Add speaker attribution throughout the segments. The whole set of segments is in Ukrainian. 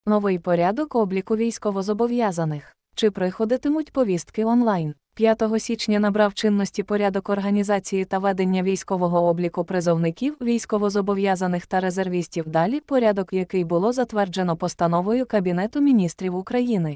Speaker 1: Новий порядок обліку військовозобов'язаних. Чи приходитимуть повістки онлайн? 5 січня набрав чинності порядок організації та ведення військового обліку призовників, військовозобов'язаних та резервістів. Далі порядок, який було затверджено постановою Кабінету міністрів України.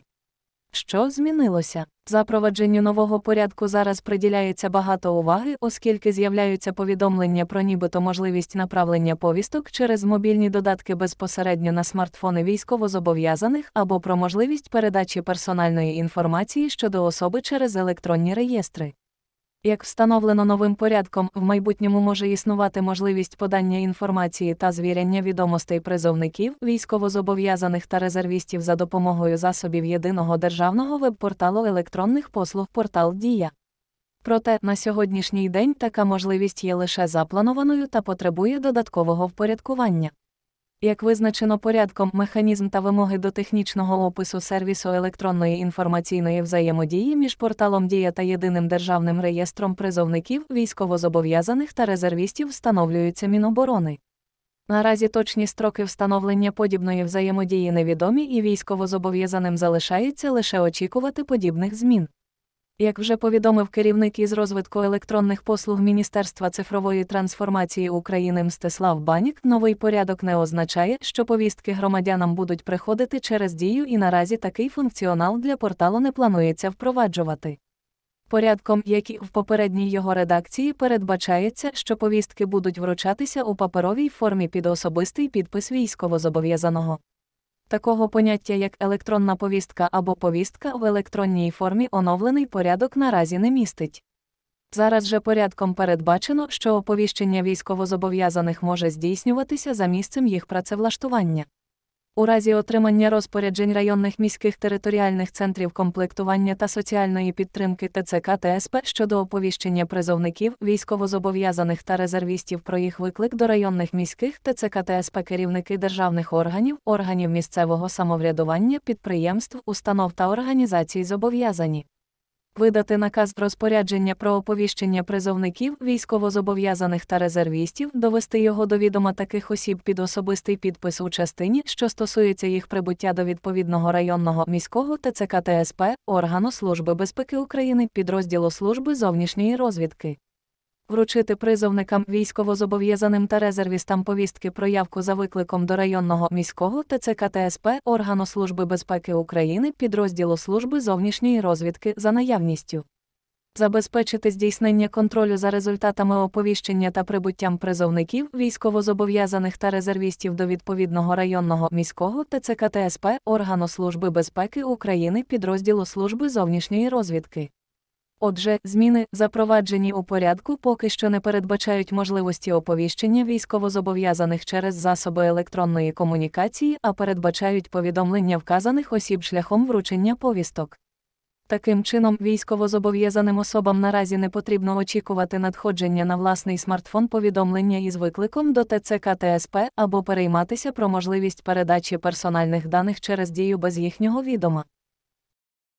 Speaker 1: Що змінилося? Запровадженню нового порядку зараз приділяється багато уваги, оскільки з'являються повідомлення про нібито можливість направлення повісток через мобільні додатки безпосередньо на смартфони військовозобов'язаних або про можливість передачі персональної інформації щодо особи через електронні реєстри. Як встановлено новим порядком, в майбутньому може існувати можливість подання інформації та звіряння відомостей призовників, військовозобов'язаних та резервістів за допомогою засобів єдиного державного веб-порталу електронних послуг «Портал Дія». Проте, на сьогоднішній день така можливість є лише запланованою та потребує додаткового впорядкування. Як визначено порядком, механізм та вимоги до технічного опису сервісу електронної інформаційної взаємодії між порталом Дія та єдиним державним реєстром призовників, військовозобов'язаних та резервістів встановлюються Міноборони. Наразі точні строки встановлення подібної взаємодії невідомі і військовозобов'язаним залишається лише очікувати подібних змін. Як вже повідомив керівник із розвитку електронних послуг Міністерства цифрової трансформації України Мстислав Банік, новий порядок не означає, що повістки громадянам будуть приходити через Дію, і наразі такий функціонал для порталу не планується впроваджувати. Порядком, як і в попередній його редакції, передбачається, що повістки будуть вручатися у паперовій формі під особистий підпис військовозобов'язаного. Такого поняття, як електронна повістка або повістка в електронній формі, оновлений порядок наразі не містить. Зараз же порядком передбачено, що оповіщення військовозобов'язаних може здійснюватися за місцем їх працевлаштування. У разі отримання розпоряджень районних міських територіальних центрів комплектування та соціальної підтримки ТЦК ТСП щодо оповіщення призовників, військовозобов'язаних та резервістів про їх виклик до районних міських ТЦК ТСП керівники державних органів, органів місцевого самоврядування, підприємств, установ та організацій зобов'язані видати наказ розпорядження про оповіщення призовників, військовозобов'язаних та резервістів, довести його до відома таких осіб під особистий підпис у частині, що стосується їх прибуття до відповідного районного, міського ТЦК ТСП, органу Служби безпеки України, підрозділу Служби зовнішньої розвідки. Вручити призовникам, військовозобов'язаним та резервістам повістки про явку за викликом до районного, міського ТЦК ТСП, органу Служби безпеки України, підрозділу Служби зовнішньої розвідки за наявністю. Забезпечити здійснення контролю за результатами оповіщення та прибуттям призовників, військовозобов'язаних та резервістів до відповідного районного, міського ТЦК ТСП, органу Служби безпеки України, підрозділу Служби зовнішньої розвідки. Отже, зміни, запроваджені у порядку, поки що не передбачають можливості оповіщення військовозобов'язаних через засоби електронної комунікації, а передбачають повідомлення вказаних осіб шляхом вручення повісток. Таким чином, військовозобов'язаним особам наразі не потрібно очікувати надходження на власний смартфон повідомлення із викликом до ТЦК ТСП або перейматися про можливість передачі персональних даних через Дію без їхнього відома.